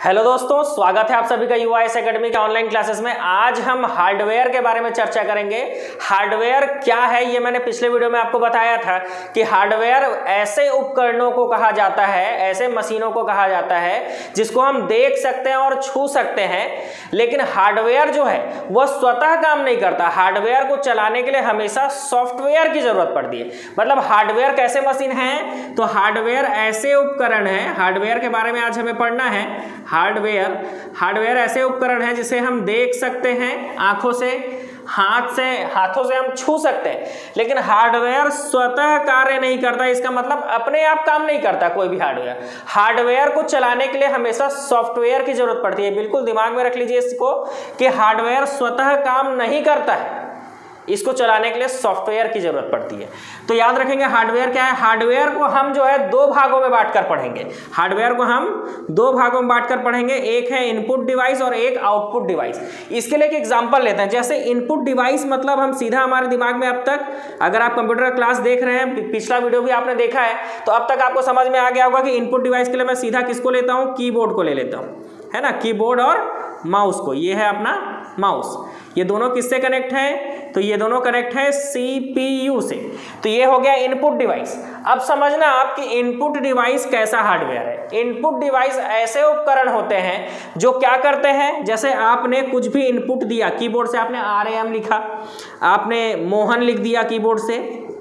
Hello दोस्तों, स्वागत है आप सभी का यूआईएस एकेडमी के ऑनलाइन क्लासेस में। आज हम हार्डवेयर के बारे में चर्चा करेंगे। हार्डवेयर क्या है ये मैंने पिछले वीडियो में आपको बताया था कि हार्डवेयर ऐसे उपकरणों को कहा जाता है, ऐसे मशीनों को कहा जाता है जिसको हम देख सकते हैं और छू सकते हैं, लेकिन हार्डवेयर जो है वह स्वतः काम नहीं करता। हार्डवेयर को चलाने के लिए हमेशा सॉफ्टवेयर की जरूरत पड़ती है। मतलब हार्डवेयर कैसे मशीन है, तो हार्डवेयर ऐसे उपकरण है, हार्डवेयर के बारे में आज हमें पढ़ना है। हार्डवेयर ऐसे उपकरण है जिसे हम देख सकते हैं आंखों से, हाथों से हम छू सकते हैं, लेकिन हार्डवेयर स्वतः कार्य नहीं करता। इसका मतलब अपने आप काम नहीं करता कोई भी हार्डवेयर को चलाने के लिए हमेशा सॉफ्टवेयर की जरूरत पड़ती है। बिल्कुल दिमाग में रख लीजिए इसको कि हार्डवेयर स्वतः काम नहीं करता है, इसको चलाने के लिए सॉफ्टवेयर की जरूरत पड़ती है। तो याद रखेंगे हार्डवेयर क्या है। हार्डवेयर को हम जो है दो भागों में बांटकर पढ़ेंगे। हार्डवेयर को हम दो भागों में बांटकर पढ़ेंगे, एक है इनपुट डिवाइस और एक आउटपुट डिवाइस। इसके लिए एक एग्जांपल लेते हैं। जैसे इनपुट डिवाइस मतलब हम सीधा हमारे दिमाग में अब तक, अगर आप कंप्यूटर का क्लास देख रहे हैं, पिछला वीडियो भी आपने देखा है, तो अब तक आपको समझ में आ गया होगा कि इनपुट डिवाइस के लिए मैं सीधा किसको लेता हूँ, कीबोर्ड को ले लेता हूँ, है ना, कीबोर्ड और माउस को। ये है अपना माउस। ये दोनों किससे कनेक्ट है, तो ये दोनों कनेक्ट है सीपीयू से। तो ये हो गया इनपुट डिवाइस। अब समझना आप कि इनपुट डिवाइस कैसा हार्डवेयर है। इनपुट डिवाइस ऐसे उपकरण होते हैं जो क्या करते हैं, जैसे आपने कुछ भी इनपुट दिया, कीबोर्ड से आपने RAM लिखा, आपने मोहन लिख दिया कीबोर्ड से,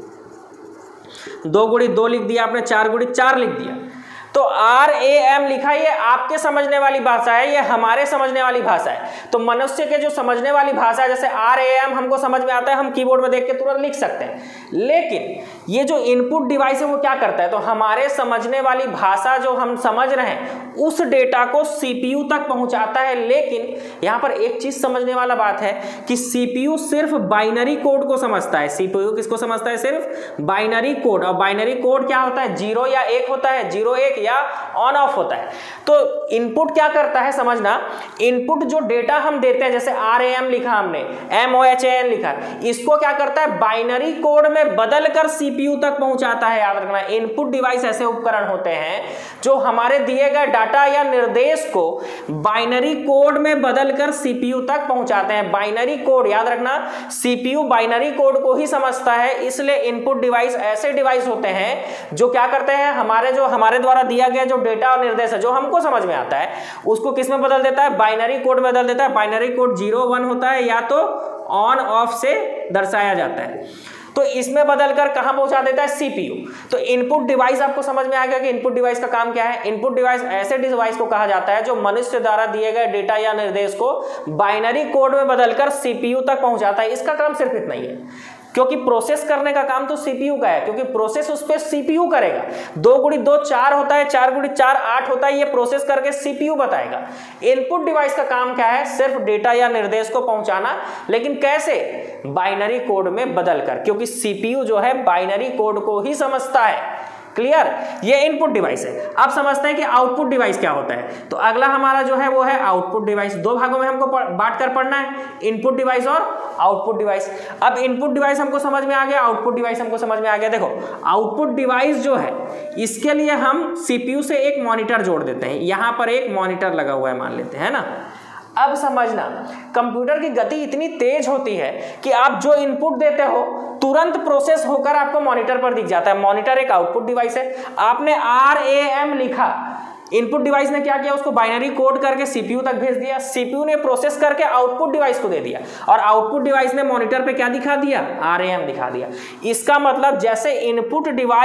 2 × 2 लिख दिया आपने, 4 × 4 लिख दिया। तो RAM लिखा, ये आपके समझने वाली भाषा है, ये हमारे समझने वाली भाषा है। तो मनुष्य के जो समझने वाली भाषा है, जैसे RAM हमको समझ में आता है, हम कीबोर्ड में देख के तुरंत लिख सकते हैं। लेकिन ये जो इनपुट डिवाइस है वो क्या करता है, तो हमारे समझने वाली भाषा जो हम समझ रहे हैं उस डेटा को CPU तक पहुंचाता है। लेकिन यहाँ पर एक चीज समझने वाला बात है कि CPU सिर्फ बाइनरी कोड को समझता है। CPU किसको समझता है, सिर्फ बाइनरी कोड। और बाइनरी कोड क्या होता है, 0 या 1 होता है, 0 1 या ऑन ऑफ होता है। तो इनपुट क्या करता है, समझना, इनपुट जो डेटा हम देते हैं, जैसे RAM लिखा हमने, MOHAN लिखा, इसको क्या करता है, बाइनरी कोड में बदलकर CPU तक पहुंचाता है। याद रखना, इनपुट डिवाइस ऐसे उपकरण होते हैं जो हमारे दिए गए डाटा या निर्देश को बाइनरी कोड में बदलकर CPU तक पहुंचाते हैं। बाइनरी कोड, याद रखना, CPU बाइनरी कोड को ही समझता है। इसलिए इनपुट डिवाइस ऐसे डिवाइस होते हैं जो क्या करते हैं, हमारे द्वारा दिया गया जो डेटा और निर्देश है जो हमको समझ में आता है उसको किस में बदल देता है, बाइनरी कोड में बदल देता है। बाइनरी कोड 0 1 होता है या तो ऑन ऑफ से दर्शाया जाता है। तो इसमें बदलकर कहां पहुंचा देता है, CPU। तो इनपुट डिवाइस आपको समझ में आ गया कि इनपुट डिवाइस का काम क्या है। इनपुट डिवाइस ऐसे डिवाइस को कहा जाता है जो मनुष्य द्वारा दिए गए डेटा या निर्देश को बाइनरी कोड में बदलकर CPU तक पहुंचाता है। इसका काम सिर्फ इतना ही है, क्योंकि प्रोसेस करने का काम तो CPU का है, क्योंकि प्रोसेस उस पर CPU करेगा। 2 × 2 4 होता है, 4 × 4 8 होता है, ये प्रोसेस करके CPU बताएगा। इनपुट डिवाइस का काम क्या है, सिर्फ डेटा या निर्देश को पहुंचाना, लेकिन कैसे, बाइनरी कोड में बदलकर, क्योंकि CPU जो है बाइनरी कोड को ही समझता है। क्लियर, ये इनपुट डिवाइस है। अब समझते हैं कि आउटपुट डिवाइस क्या होता है। तो अगला हमारा जो है वो है आउटपुट डिवाइस। दो भागों में हमको बांट कर पढ़ना है, इनपुट डिवाइस और आउटपुट डिवाइस। अब इनपुट डिवाइस हमको समझ में आ गया, आउटपुट डिवाइस हमको समझ में आ गया। देखो, आउटपुट डिवाइस जो है इसके लिए हम CPU से एक मॉनिटर जोड़ देते हैं। यहां पर एक मॉनिटर लगा हुआ है मान लेते हैं ना। अब समझना, कंप्यूटर की गति इतनी तेज होती है कि आप जो इनपुट देते हो तुरंत प्रोसेस होकर आपको मॉनिटर पर दिख जाता है। मॉनिटर एक आउटपुट डिवाइस है। आपने RAM लिखा, इनपुट डिवाइस ने क्या किया, उसको बाइनरी कोड करके CPU तक भेज दिया, CPU ने प्रोसेस करके आउटपुट डिवाइस को दे दिया, और आउटपुट डिवाइस ने मॉनिटर पे क्या दिखा दिया, RAM दिखा दिया। इसका मतलब जैसे इनपुट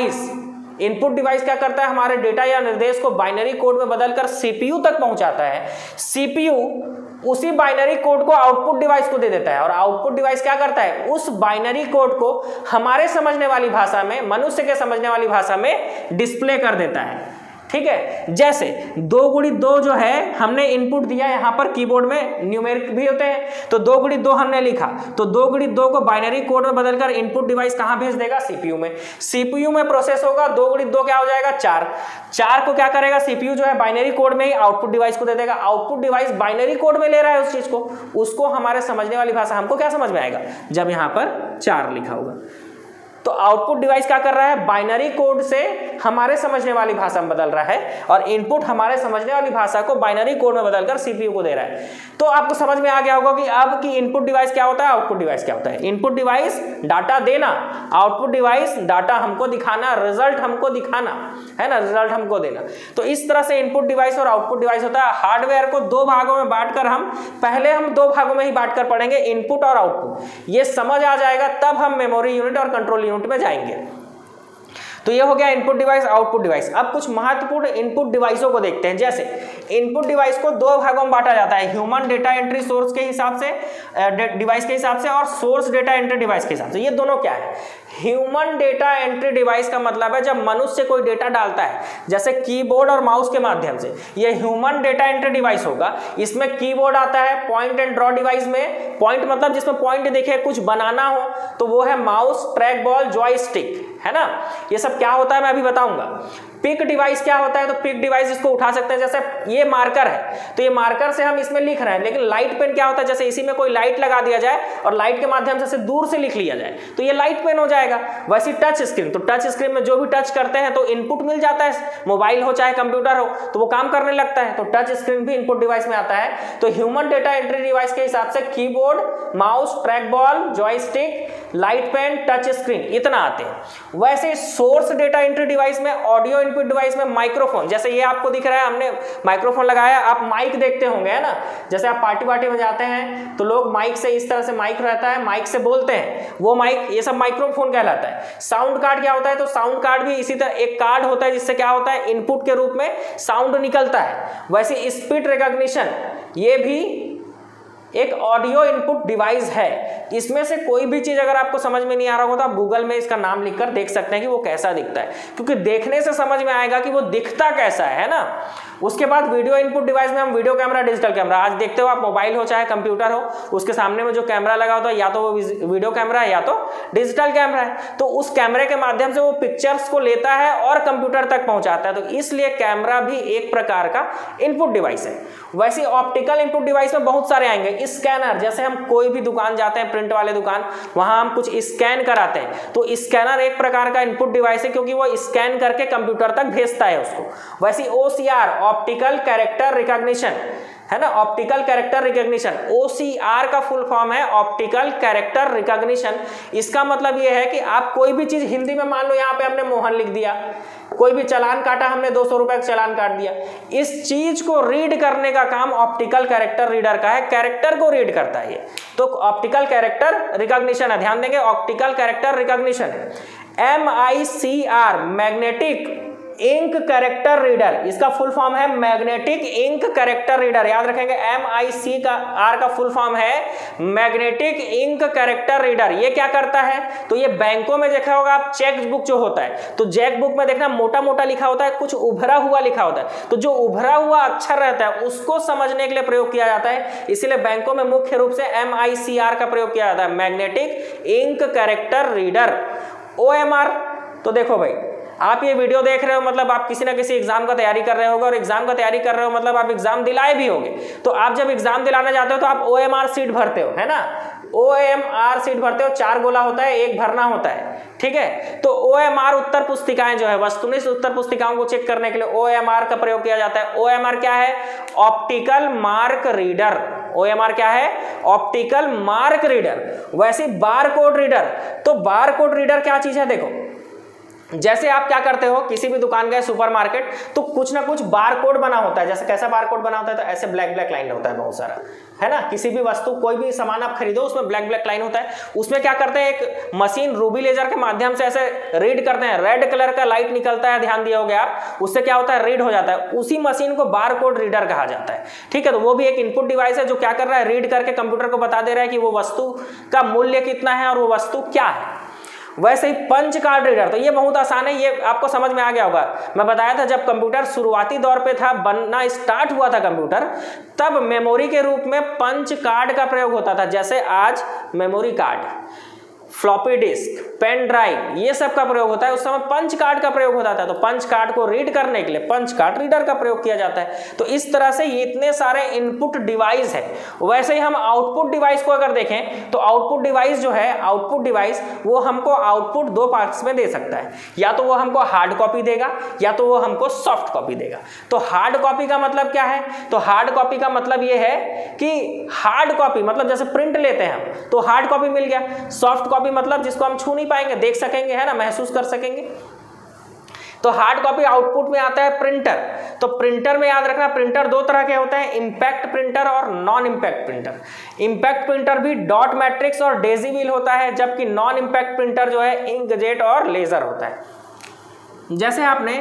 डिवाइस क्या करता है, हमारे डेटा या निर्देश को बाइनरी कोड में बदलकर CPU तक पहुंचाता है, CPU उसी बाइनरी कोड को आउटपुट डिवाइस को दे देता है, और आउटपुट डिवाइस क्या करता है, उस बाइनरी कोड को हमारे समझने वाली भाषा में, मनुष्य के समझने वाली भाषा में डिस्प्ले कर देता है। ठीक है, जैसे 2 × 2 जो है हमने इनपुट दिया, यहाँ पर कीबोर्ड में न्यूमेरिक भी होते हैं, तो 2 × 2 हमने लिखा, तो 2 × 2 को बाइनरी कोड में बदलकर इनपुट डिवाइस कहाँ भेज देगा, CPU में। CPU में प्रोसेस होगा, 2 × 2 क्या हो जाएगा, 4 को क्या करेगा, CPU जो है बाइनरी कोड में ही आउटपुट डिवाइस को दे देगा। आउटपुट डिवाइस बाइनरी कोड में ले रहा है उस चीज को, उसको हमारे समझने वाली भाषा, हमको क्या समझ में आएगा, जब यहाँ पर 4 लिखा होगा। तो आउटपुट डिवाइस क्या कर रहा है, बाइनरी कोड से हमारे समझने वाली भाषा में बदल रहा है और इनपुट हमारे समझने वाली भाषा को बाइनरी कोड में बदलकर सीपीयू को दे रहा है। तो आपको समझ में आ गया होगा कि अब की इनपुट डिवाइस क्या होता है, आउटपुट डिवाइस क्या होता है। इनपुट डिवाइस डाटा देना, आउटपुट डिवाइस डाटा हमको दिखाना, रिजल्ट हमको दिखाना, है ना, रिजल्ट हमको देना। तो इस तरह से इनपुट डिवाइस और आउटपुट डिवाइस होता है। हार्डवेयर को दो भागों में बांटकर पहले हम दो भागों में ही बांटकर पढ़ेंगे, इनपुट और आउटपुट। ये समझ आ जाएगा तब हम मेमोरी यूनिट और कंट्रोल यूनिट में जाएंगे। तो ये हो गया इनपुट डिवाइस, आउटपुट डिवाइस। अब कुछ महत्वपूर्ण इनपुट डिवाइसों को देखते हैं। जैसे इनपुट डिवाइस को दो भागों में बांटा जाता है, ह्यूमन डेटा एंट्री सोर्स के हिसाब से, डिवाइस के हिसाब से, और सोर्स डेटा एंट्री डिवाइस के हिसाब से। ये दोनों क्या है, ह्यूमन डेटा एंट्री डिवाइस का मतलब है जब मनुष्य कोई डेटा डालता है, जैसे कीबोर्ड और माउस के माध्यम से, ये ह्यूमन डेटा एंट्री डिवाइस होगा। इसमें कीबोर्ड आता है, पॉइंट एंड ड्रॉ डिवाइस में पॉइंट मतलब जिसमें पॉइंट दिखे, कुछ बनाना हो तो वो है माउस, ट्रैक बॉल, जॉयस्टिक, है ना। ये सब क्या होता है मैं अभी बताऊंगा। पिक डिवाइस क्या होता है, तो पिक डिवाइस इसको उठा सकते हैं, जैसे ये मार्कर है तो ये मार्कर से हम इसमें लिख रहे हैं। लेकिन लाइट पेन क्या होता है, जैसे इसी में कोई लाइट लगा दिया जाए और लाइट के माध्यम से दूर से लिख लिया जाए तो ये लाइट पेन हो जाएगा। वैसे टच स्क्रीन, तो टच स्क्रीन में जो भी टच करते हैं तो इनपुट मिल जाता है, मोबाइल हो चाहे कंप्यूटर हो तो वो काम करने लगता है, तो टच स्क्रीन भी इनपुट डिवाइस में आता है। तो ह्यूमन डेटा एंट्री डिवाइस के हिसाब से keyboard, mouse, track ball, joystick, light pen, touch screen, इतना आते हैं। वैसे सोर्स डेटा एंट्री डिवाइस में, ऑडियो इनपुट डिवाइस में माइक्रोफोन, जैसे ये आपको दिख रहा है हमने माइक्रोफोन लगाया, आप माइक देखते होंगे, है ना। जैसे आप पार्टी वार्टी में जाते हैं तो लोग माइक से, इस तरह से माइक रहता है, माइक से बोलते हैं, वो माइक, ये सब माइक्रोफोन कहलाता है। साउंड कार्ड क्या होता है, तो साउंड कार्ड भी इसी तरह एक कार्ड होता है जिससे क्या होता है, इनपुट के रूप में साउंड निकलता है। वैसे स्पीच रिकॉग्निशन ये भी एक ऑडियो इनपुट डिवाइस है। इसमें से कोई भी चीज अगर आपको समझ में नहीं आ रहा हो तो आप गूगल में इसका नाम लिखकर देख सकते हैं कि वो कैसा दिखता है, क्योंकि देखने से समझ में आएगा कि वो दिखता कैसा है ना। उसके बाद वीडियो इनपुट डिवाइस में हम वीडियो कैमरा, डिजिटल कैमरा, आज देखते हो आप मोबाइल हो चाहे कंप्यूटर हो, उसके सामने में जो कैमरा लगा होता है या तो वो वीडियो कैमरा है या तो डिजिटल कैमरा है। तो उस कैमरे के माध्यम से वो पिक्चर्स को लेता है और कंप्यूटर तक पहुंचाता है, तो इसलिए कैमरा भी एक प्रकार का इनपुट डिवाइस है। वैसे ऑप्टिकल इनपुट डिवाइस में बहुत सारे आएंगे। स्कैनर, जैसे हम कोई भी दुकान जाते हैं, प्रिंट वाले दुकान, वहां हम कुछ स्कैन कराते हैं तो स्कैनर एक प्रकार का इनपुट डिवाइस है, क्योंकि वो स्कैन करके कंप्यूटर तक भेजता है उसको। वैसे OCR, ऑप्टिकल कैरेक्टर रिकॉग्निशन, है ना, ऑप्टिकल कैरेक्टर रिकॉग्निशन, OCR का फुल फॉर्म है ऑप्टिकल कैरेक्टर रिकॉग्निशन। इसका मतलब ये है कि आप कोई भी चीज हिंदी में, मान लो यहाँ पे हमने मोहन लिख दिया, कोई भी चालान काटा हमने, 200 रुपए का चालान काट दिया, इस चीज को रीड करने का काम ऑप्टिकल कैरेक्टर रीडर का है, कैरेक्टर को रीड करता है ये, तो ऑप्टिकल कैरेक्टर रिकॉग्निशन है। ध्यान देंगे, ऑप्टिकल कैरेक्टर रिकॉग्निशन है। MICR, magnetic ink character reader, इसका फुल फॉर्म है मैग्नेटिक इंक कैरेक्टर रीडर। याद रखेंगे, MICR का फुल फॉर्म है मैग्नेटिक इंक कैरेक्टर रीडर। ये क्या करता है, तो ये बैंकों में देखा होगा आप, चेक बुक जो होता है, तो चेक बुक में देखना मोटा मोटा लिखा होता है, कुछ उभरा हुआ लिखा होता है, तो जो उभरा हुआ अक्षर रहता है उसको समझने के लिए प्रयोग किया जाता है। इसीलिए बैंकों में मुख्य रूप से MICR का प्रयोग किया जाता है, magnetic ink character reader. OMR, तो देखो भाई, आप ये वीडियो देख रहे हो मतलब आप किसी ना किसी एग्जाम का तैयारी कर रहे होगे, और एग्जाम का तैयारी कर रहे हो मतलब आप एग्जाम दिलाए भी होंगे। तो आप जब एग्जाम दिलाने जाते हो तो आप OMR सीट भरते हो, है ना, OMR सीट भरते हो। 4 गोला होता है, एक भरना होता है, ठीक है। तो OMR उत्तर पुस्तिकाएं जो है, वस्तुनिष्ठ उत्तर पुस्तिकाओं को चेक करने के लिए OMR का प्रयोग किया जाता है। OMR क्या है, ऑप्टिकल मार्क रीडर। OMR क्या है, ऑप्टिकल मार्क रीडर। वैसे बार कोड रीडर, तो बार कोड रीडर क्या चीज है, देखो जैसे आप क्या करते हो, किसी भी दुकान गए, सुपरमार्केट, तो कुछ ना कुछ बार कोड बना होता है। जैसे कैसा बार कोड बना होता है, तो ऐसे ब्लैक ब्लैक लाइन होता है बहुत सारा, है ना। किसी भी वस्तु, कोई भी सामान आप खरीदो उसमें ब्लैक ब्लैक लाइन होता है। उसमें क्या करते हैं, एक मशीन रूबी लेजर के माध्यम से ऐसे रीड करते हैं, रेड कलर का लाइट निकलता है, ध्यान दिए होगे आप, उससे क्या होता है, रीड हो जाता है। उसी मशीन को बार कोड रीडर कहा जाता है, ठीक है। तो वो भी एक इनपुट डिवाइस है जो क्या कर रहा है, रीड करके कंप्यूटर को बता दे रहा है कि वो वस्तु का मूल्य कितना है और वो वस्तु क्या है। वैसे ही पंच कार्ड रीडर, तो ये बहुत आसान है, ये आपको समझ में आ गया होगा। मैं बताया था जब कंप्यूटर शुरुआती दौर पे था, बनना स्टार्ट हुआ था कंप्यूटर, तब मेमोरी के रूप में पंच कार्ड का प्रयोग होता था। जैसे आज memory card, floppy disk, pen drive, ये सब का प्रयोग होता है। उस समय पंच कार्ड का प्रयोग होता था, तो पंच कार्ड को रीड करने के लिए पंच कार्ड रीडर का प्रयोग किया जाता है। तो इस तरह से ये इतने सारे इनपुट डिवाइस है। वैसे ही हम आउटपुट डिवाइस को अगर देखें तो आउटपुट डिवाइस जो है, आउटपुट डिवाइस वो हमको आउटपुट दो पार्ट्स में दे सकता है, या तो वो हमको हार्ड कॉपी देगा या तो वो हमको सॉफ्ट कॉपी देगा। तो हार्ड कॉपी का मतलब क्या है? तो हार्ड कॉपी का मतलब ये है कि हार्ड कॉपी मतलब जैसे प्रिंट लेते हैं हम तो हार्ड कॉपी मिल गया। सॉफ्ट कॉपी मतलब जिसको हम छू नहीं पाएंगे, देख सकेंगे, है ना, महसूस कर सकेंगे। तो हार्ड कॉपी आउटपुट में आता है प्रिंटर। तो प्रिंटर में याद रखना, प्रिंटर दो तरह के होते हैं, इंपैक्ट प्रिंटर और non impact printer. Impact printer भी डॉट मैट्रिक्स और डेजी व्हील होता है, जबकि नॉन इंपैक्ट प्रिंटर जो है इंकजेट और लेजर होता है। जैसे आपने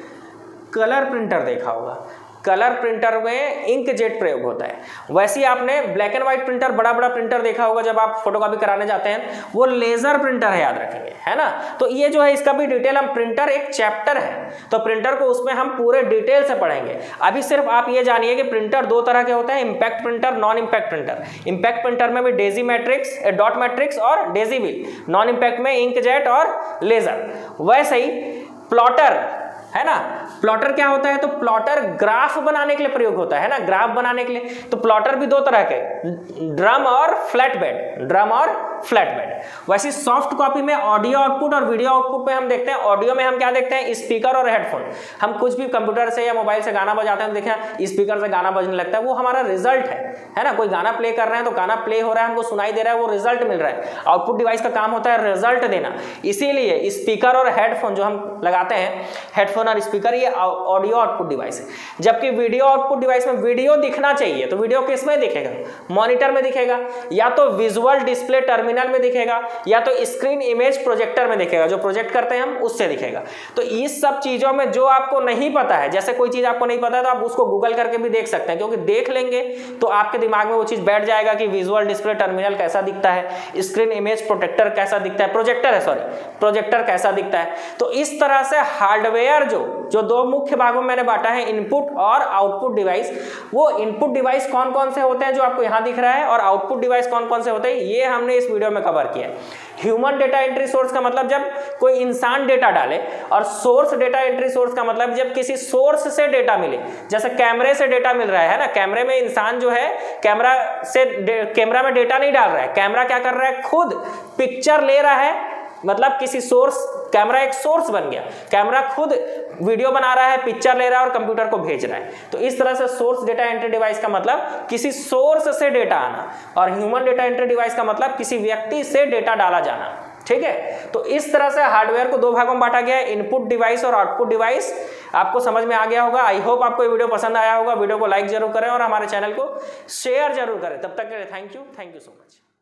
कलर प्रिंटर देखा होगा, कलर प्रिंटर में इंकजेट प्रयोग होता है। वैसे ही आपने ब्लैक एंड व्हाइट प्रिंटर, बड़ा बड़ा प्रिंटर देखा होगा जब आप फोटोकॉपी कराने जाते हैं, वो लेजर प्रिंटर है, याद रखेंगे, है ना। तो ये जो है इसका भी डिटेल, हम प्रिंटर एक चैप्टर है तो प्रिंटर को उसमें हम पूरे डिटेल से पढ़ेंगे। अभी सिर्फ आप ये जानिए कि प्रिंटर दो तरह के होते हैं, impact printer, non impact printer. Impact printer में भी डेजी मैट्रिक्स, डॉट मैट्रिक्स और डेजी व्हील, नॉन इंपैक्ट में इंकजेट और लेजर। वैसे ही प्लॉटर है ना, प्लॉटर क्या होता है? तो प्लॉटर ग्राफ बनाने के लिए प्रयोग होता है ना, ग्राफ बनाने के लिए। तो प्लॉटर भी दो तरह के, ड्रम और फ्लैट बेड, ड्रम और फ्लैट बेड। वैसे सॉफ्ट कॉपी में ऑडियो आउटपुट और वीडियो आउटपुट में हम देखते हैं, ऑडियो में हम क्या देखते हैं? स्पीकर और हेडफोन। हम कुछ भी कंप्यूटर से या मोबाइल से गाना बजाते हैं तो देखें स्पीकर से गाना बजने लगता है, वो हमारा रिजल्ट है ना। कोई गाना प्ले कर रहे हैं तो गाना प्ले हो रहा है, हमको सुनाई दे रहा है, वो रिजल्ट मिल रहा है। आउटपुट डिवाइस का काम होता है रिजल्ट देना, इसीलिए स्पीकर और हेडफोन जो हम लगाते हैं, हेडफोन और स्पीकर, ये ऑडियो आउटपुट डिवाइस है। जबकि वीडियो आउटपुट डिवाइस में वीडियो दिखना चाहिए, तो वीडियो किस में दिखेगा? मॉनिटर में दिखेगा, या तो विजुअल डिस्प्ले टर्मिनल में दिखेगा, या तो स्क्रीन इमेज प्रोजेक्टर में दिखेगा, जो प्रोजेक्ट करते हैं हम उससे दिखेगा। तो इस सब चीजों में जो आपको नहीं पता है, जैसे कोई चीज आपको नहीं पता है तो आप उसको गूगल करके भी देख सकते हैं, क्योंकि देख लेंगे तो आपके दिमाग में वो चीज बैठ जाएगा कि विजुअल डिस्प्ले टर्मिनल कैसा दिखता है, स्क्रीन इमेज प्रोटेक्टर कैसा दिखता है, प्रोजेक्टर है सॉरी, प्रोजेक्टर कैसा दिखता है। तो इस तरह से हार्डवेयर जो दो मुख्य भागों में मैंने बांटा है, इनपुट और आउटपुट डिवाइस। वो इनपुट डिवाइस कौन कौन से होते हैं जो आपको यहां दिख रहा है, और आउटपुट डिवाइस कौन कौन से होते हैं, ये हमने इस वीडियो में कवर किया है। ह्यूमन डेटा एंट्री सोर्स का मतलब जब कोई इंसान डेटा डाले, और सोर्स डेटा एंट्री सोर्स का मतलब जब किसी सोर्स से डेटा मिले। जैसे कैमरे से डेटा मिल रहा है ना, कैमरे में इंसान जो है कैमरा में डेटा नहीं डाल रहा है, कैमरा क्या कर रहा है? खुद पिक्चर ले रहा है, मतलब किसी सोर्स, कैमरा एक सोर्स बन गया, कैमरा खुद वीडियो बना रहा है, पिक्चर ले रहा है और कंप्यूटर को भेज रहा है। तो इस तरह से सोर्स डेटा एंट्री डिवाइस का मतलब किसी सोर्स से डेटा आना, और ह्यूमन डेटा एंट्री डिवाइस का मतलब किसी व्यक्ति से डेटा डाला जाना। ठीक है, तो इस तरह से हार्डवेयर को दो भागों में बांटा गया है, इनपुट डिवाइस और आउटपुट डिवाइस। आपको समझ में आ गया होगा। आई होप आपको ये वीडियो पसंद आया होगा। वीडियो को लाइक जरूर करें और हमारे चैनल को शेयर जरूर करें। तब तक के लिए थैंक यू सो मच।